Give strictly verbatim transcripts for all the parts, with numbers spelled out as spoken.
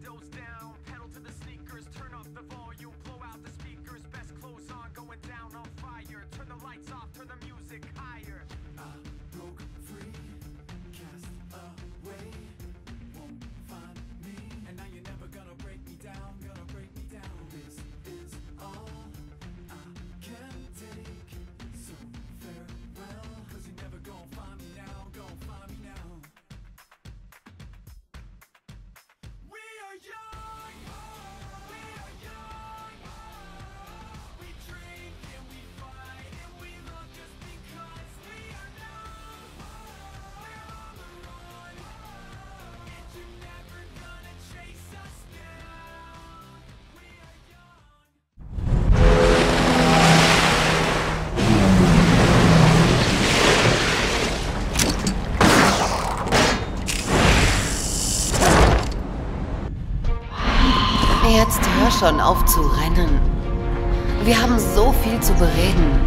Jetzt hör schon auf zu rennen. Wir haben so viel zu bereden.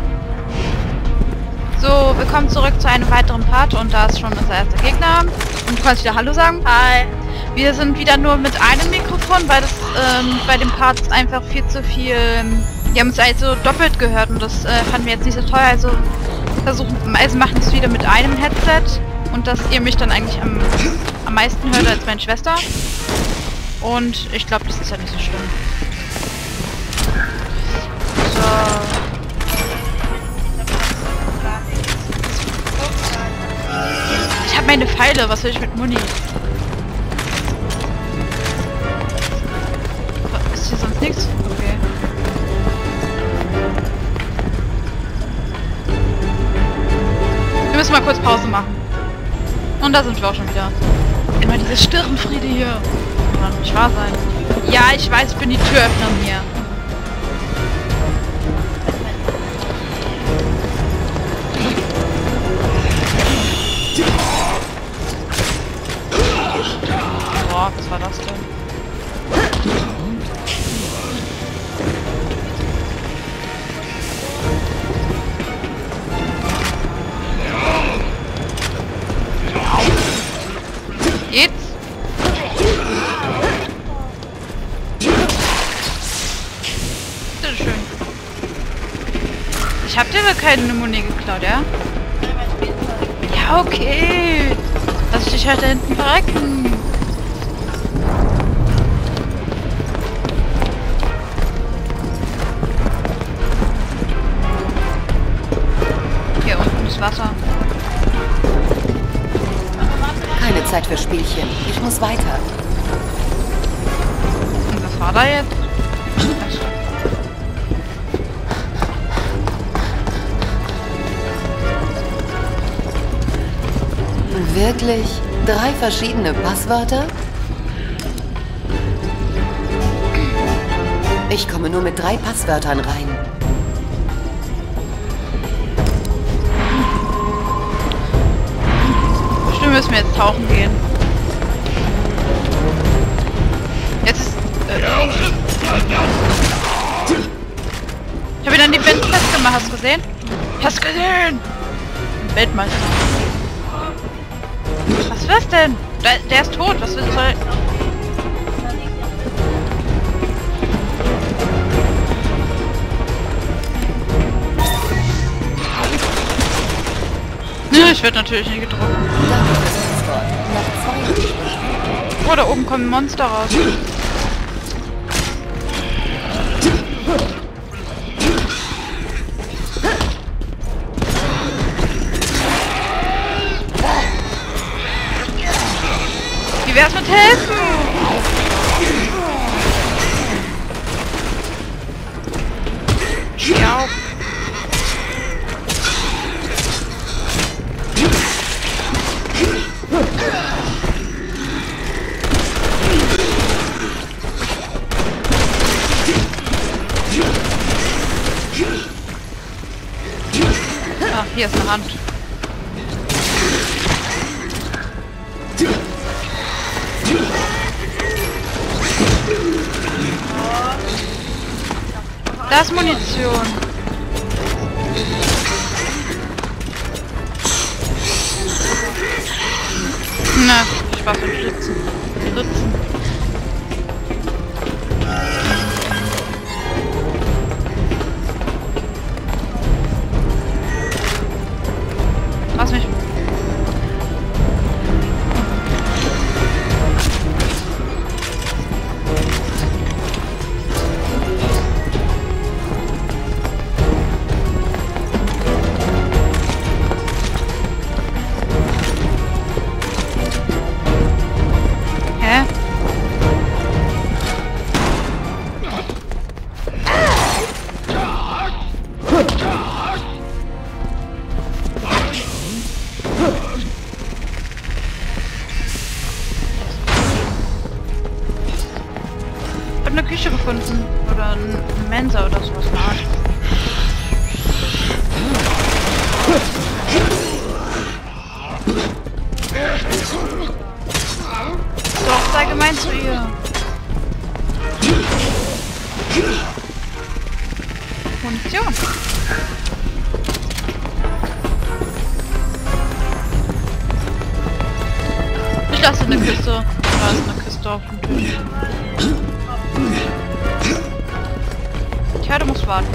So, willkommen zurück zu einem weiteren Part und da ist schon unser erster Gegner. Und du kannst wieder Hallo sagen. Hi. Wir sind wieder nur mit einem Mikrofon, weil das ähm, bei dem Part einfach viel zu viel... Wir haben es also doppelt gehört und das äh, fanden wir jetzt nicht so toll. Also versuchen, also machen es wieder mit einem Headset und dass ihr mich dann eigentlich am, am meisten hört als meine Schwester. Und ich glaube, das ist ja nicht so schlimm. So. Ich habe meine Pfeile, was will ich mit Muni? Ist hier sonst nichts? Okay. Wir müssen mal kurz Pause machen. Und da sind wir auch schon wieder. Immer diese Stirnfriede hier. Kann nicht wahr sein. Ja, ich weiß, ich bin die Türöffnerin hier. Boah, was war das denn? Geht's? Bitteschön. Ich hab dir aber keine Muni geklaut, ja? Ja, okay. Lass ich dich halt da hinten verrecken. Hier unten ist Wasser. Keine Zeit für Spielchen. Ich muss weiter. Und was war da jetzt? Wirklich? Drei verschiedene Passwörter? Ich komme nur mit drei Passwörtern rein. Bestimmt müssen wir jetzt tauchen gehen. Jetzt ist... Äh, ich habe ihn an die Wände festgemacht, hast du gesehen? Hast du gesehen? Weltmeister. Was ist das denn? Der, der ist tot, was soll... Ich werde natürlich nicht gedrückt. Oh, da oben kommen Monster raus. Wie wär's mit helfen? Ja. Ah, hier ist eine Hand. Da ist Munition. Na, Spaß und Schlitzen. Ritzen. Ich lasse eine Kiste. Da ist eine Kiste auf dem Tisch. Tja, du musst warten.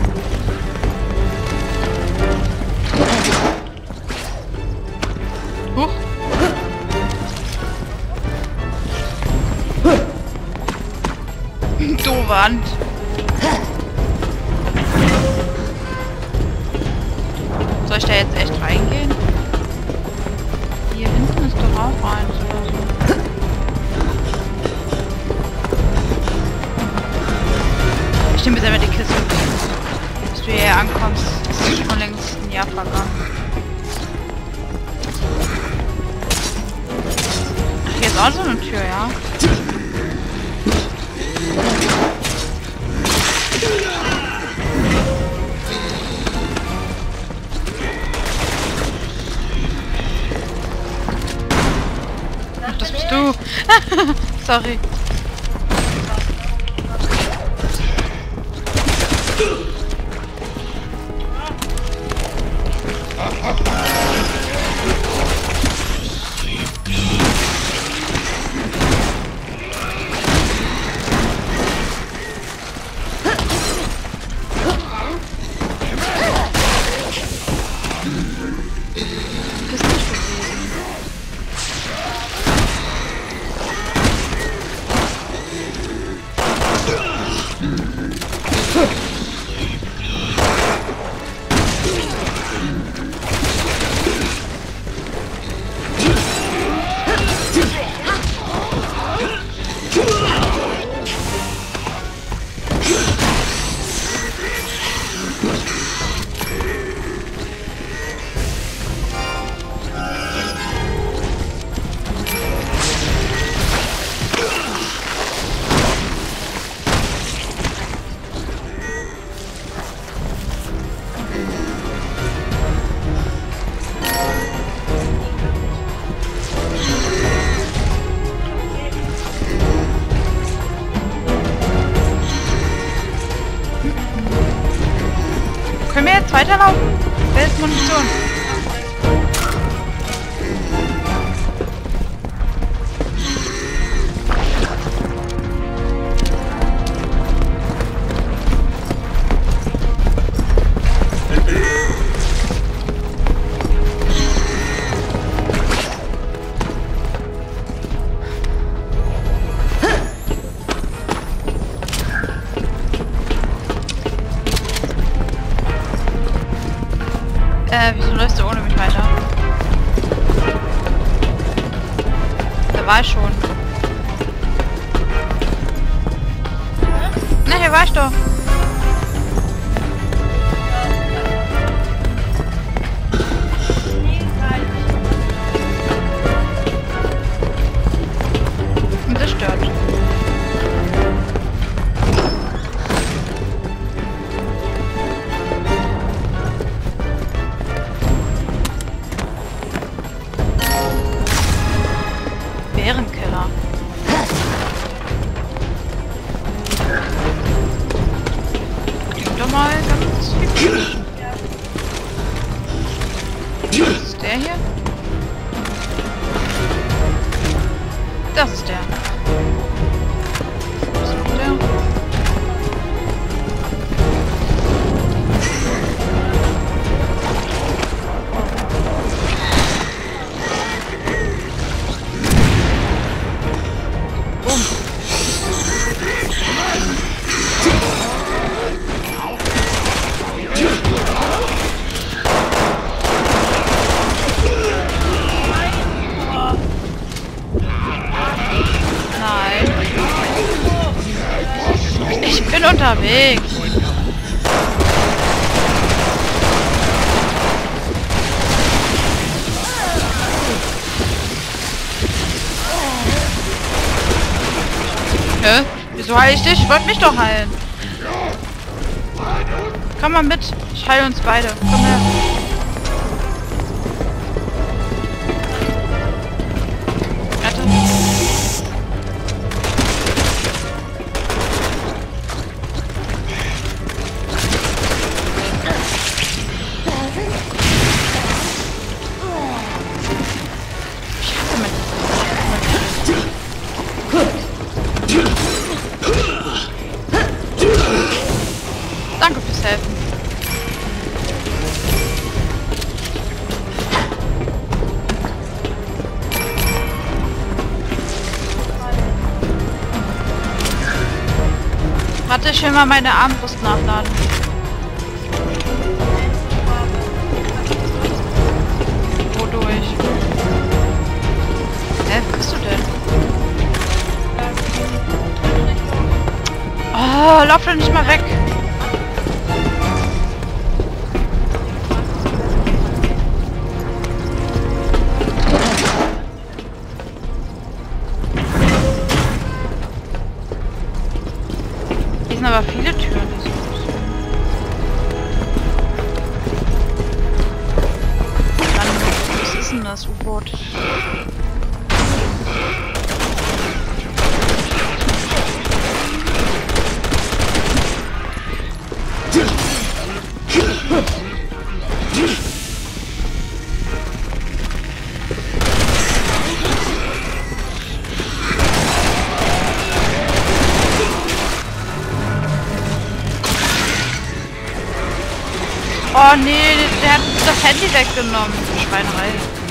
Huch. Du Wand. Soll ich da jetzt echt reingehen? Hier hinten ist doch auch eins oder so. Ich nehme selber die Kiste. Bis du hierher ankommst, ist schon längst ein Jahr vergangen. Ach, hier ist auch so eine Tür, ja? Ach, das bist du. Sorry. Können wir jetzt weiterlaufen? Wer ist Munition? Äh, wieso läufst du ohne mich weiter? Da war ich schon. Na, hier war ich doch. Und das stört. Bärenkeller. Klingt doch mal ganz hübsch. Was ist der hier? Das ist der. Was ist der? Ich bin unterwegs. Hä? Wieso heile ich dich? Ich wollte mich doch heilen. Komm mal mit. Ich heile uns beide. Komm her. Warte. Warte, ich will mal meine Armbrust nachladen. Wodurch? Hä, wo bist du denn? Oh, lauf doch nicht mal weg. Hier sind aber viele Türen. Mann, was ist denn das U-Boot? Oh nee, der hat das Handy weggenommen. Schweinerei.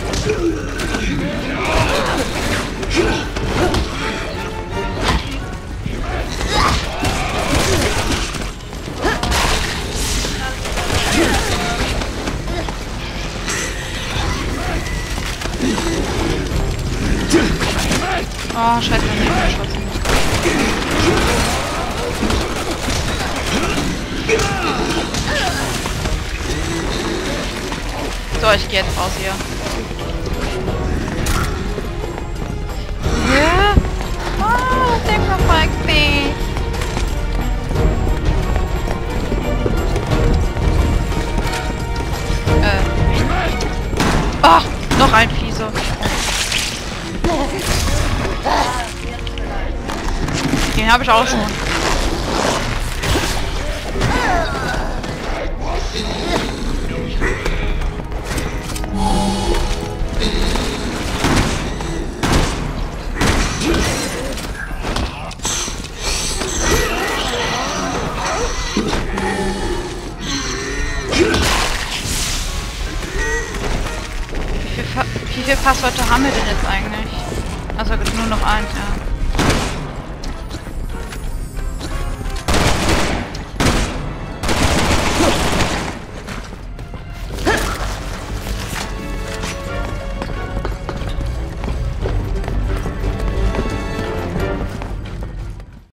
Oh, scheiße, nicht geschossen. So, ich gehe jetzt raus hier. Ja? Oh, der verfolgt mich. Äh. Ach, noch ein Fieser. Den habe ich auch schon. Wie viele Passwörter haben wir denn jetzt eigentlich? Also gibt nur noch eins, ja.